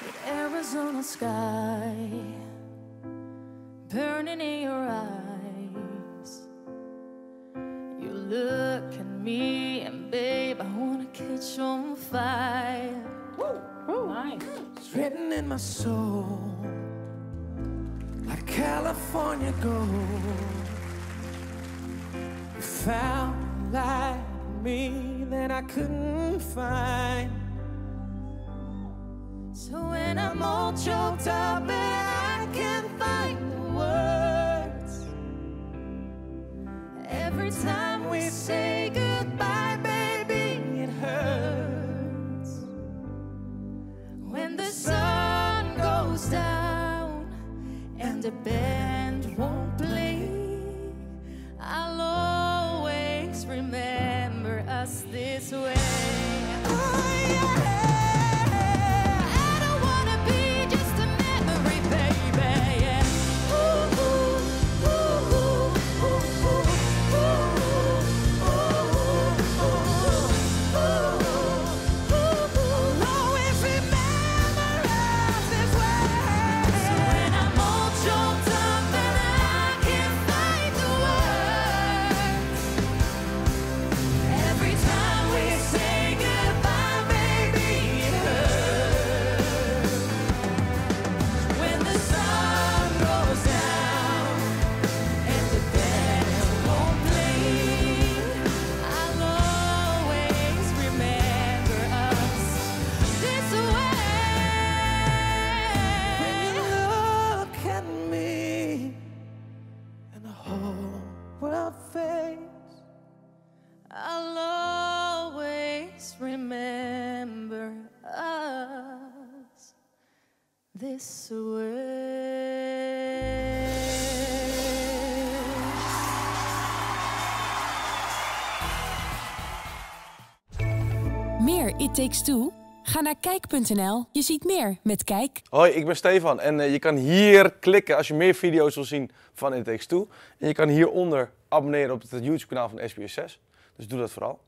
Arizona sky burning in your eyes. You look at me and babe, I wanna catch on fire. Woo. Nice. It's written in my soul like California gold. You found a light in me that I couldn't find. So when I'm all choked up and I can't find the words, every time we say goodbye, baby, it hurts. When the sun goes down and the band won't play, I'll always remember us this way. Oh, yeah. I'll always remember us this way. Meer It Takes Two? Ga naar kijk.nl. Je ziet meer met Kijk. Hoi, ik ben Stefan en je kan hier klikken als je meer video's wil zien van It Takes Two. En je kan hieronder abonneren op het YouTube-kanaal van SBS6. Dus doe dat vooral.